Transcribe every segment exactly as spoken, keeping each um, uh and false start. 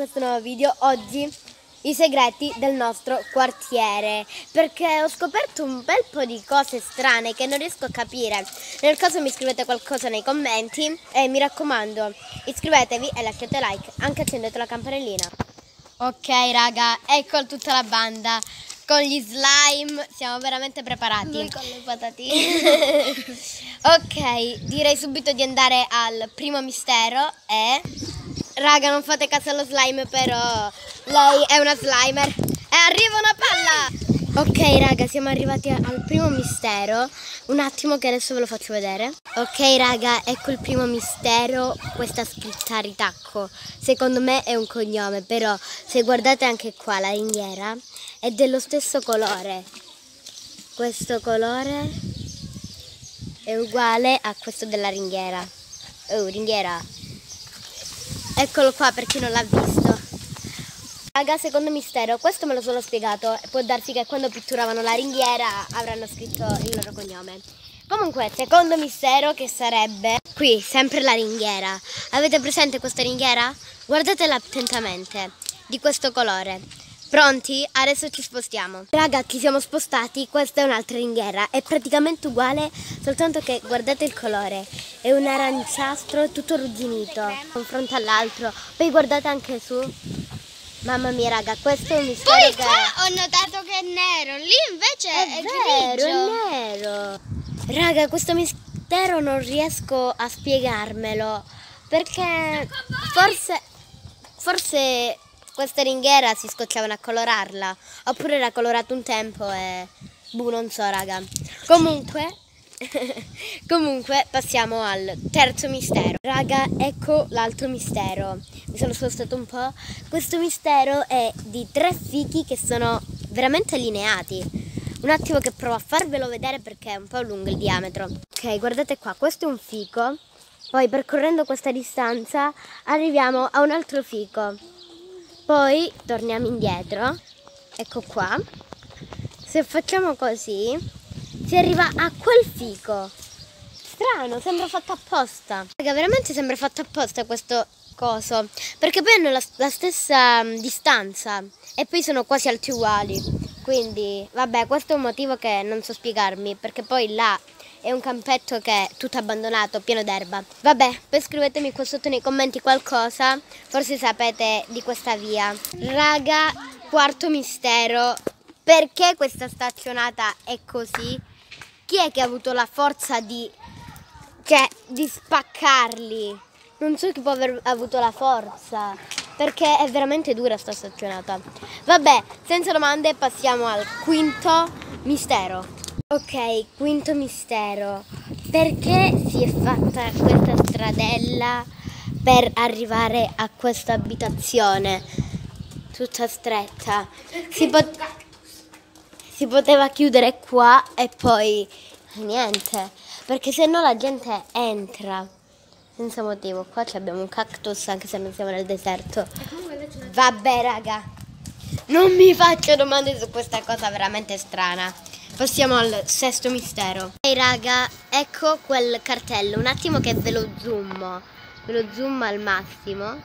questo nuovo video. Oggi i segreti del nostro quartiere, perché ho scoperto un bel po' di cose strane che non riesco a capire. Nel caso mi scrivete qualcosa nei commenti e mi raccomando, iscrivetevi e lasciate like, anche accendete la campanellina. Ok raga, ecco tutta la banda con gli slime, siamo veramente preparati. Noi con le patatine. Ok, direi subito di andare al primo mistero e... Raga, non fate caso allo slime, però lei è una slimer e arriva una palla. Ok raga, siamo arrivati al primo mistero. Un attimo che adesso ve lo faccio vedere. Ok raga, ecco il primo mistero. Questa scritta a ritacco, secondo me è un cognome, però se guardate anche qua la ringhiera è dello stesso colore. Questo colore è uguale a questo della ringhiera. Oh, ringhiera, eccolo qua per chi non l'ha visto. Raga, secondo mistero, questo me lo sono spiegato. Può darsi che quando pitturavano la ringhiera avranno scritto il loro cognome. Comunque, secondo mistero, che sarebbe qui, sempre la ringhiera. Avete presente questa ringhiera? Guardatela attentamente, di questo colore. Pronti? Adesso ci spostiamo. Raga, ci siamo spostati, questa è un'altra ringhiera. È praticamente uguale, soltanto che guardate il colore. È un aranciastro tutto arrugginito, confronto all'altro. Poi guardate anche su. Mamma mia raga, questo è un mistero. Poi che... qua ho notato che è nero, lì invece è, è è vero, grigio. è nero. Raga, questo mistero non riesco a spiegarmelo, perché forse... Forse... questa ringhiera si scocciavano a colorarla, oppure era colorato un tempo e boh, non so raga. Comunque, comunque passiamo al terzo mistero. Raga, ecco l'altro mistero. Mi sono spostato un po'. Questo mistero è di tre fichi che sono veramente allineati. Un attimo che provo a farvelo vedere perché è un po' lungo il diametro. Ok, guardate qua, questo è un fico. Poi percorrendo questa distanza arriviamo a un altro fico. Poi torniamo indietro, ecco qua, se facciamo così si arriva a quel fico. Strano, sembra fatto apposta. Raga, veramente sembra fatto apposta questo coso, perché poi hanno la, la stessa um, distanza e poi sono quasi alti uguali. Quindi, vabbè, questo è un motivo che non so spiegarmi, perché poi là è un campetto che è tutto abbandonato, pieno d'erba. Vabbè, poi scrivetemi qua sotto nei commenti qualcosa, forse sapete di questa via. Raga, quarto mistero, perché questa staccionata è così? Chi è che ha avuto la forza di, cioè, di spaccarli? Non so chi può aver avuto la forza, perché è veramente dura sta staccionata. Vabbè, senza domande passiamo al quinto mistero. Ok, quinto mistero. Perché si è fatta questa stradella per arrivare a questa abitazione? Tutta stretta. Si, pot si poteva chiudere qua e poi niente. Perché se no la gente entra senza motivo. Qua abbiamo un cactus anche se non siamo nel deserto. Vabbè raga, non mi faccio domande su questa cosa veramente strana. Passiamo al sesto mistero. Ok raga, ecco quel cartello. Un attimo che ve lo zoom. Ve lo zoom al massimo.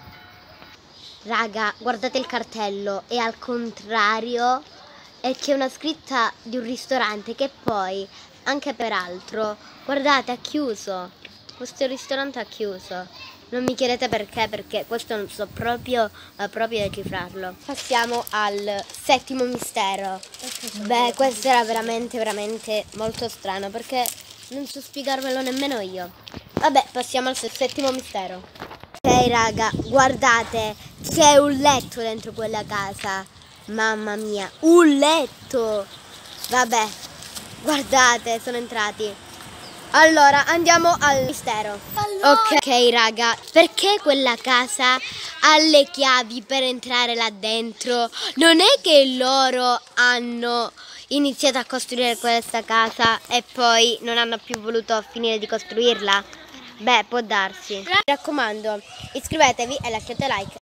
Raga, guardate il cartello. È al contrario. E c'è una scritta di un ristorante che poi, anche peraltro, guardate, ha chiuso. Questo ristorante ha chiuso. Non mi chiedete perché, perché questo non so proprio, uh, proprio decifrarlo. Passiamo al settimo mistero. Beh, questo era veramente, veramente molto strano, perché non so spiegarvelo nemmeno io. Vabbè, passiamo al settimo mistero. Ok raga, guardate, c'è un letto dentro quella casa. Mamma mia, un letto! Vabbè, guardate, sono entrati. Allora, andiamo al mistero. Allora. Ok raga, perché quella casa ha le chiavi per entrare là dentro? Non è che loro hanno iniziato a costruire questa casa e poi non hanno più voluto finire di costruirla? Beh, può darsi. Mi raccomando, iscrivetevi e lasciate like.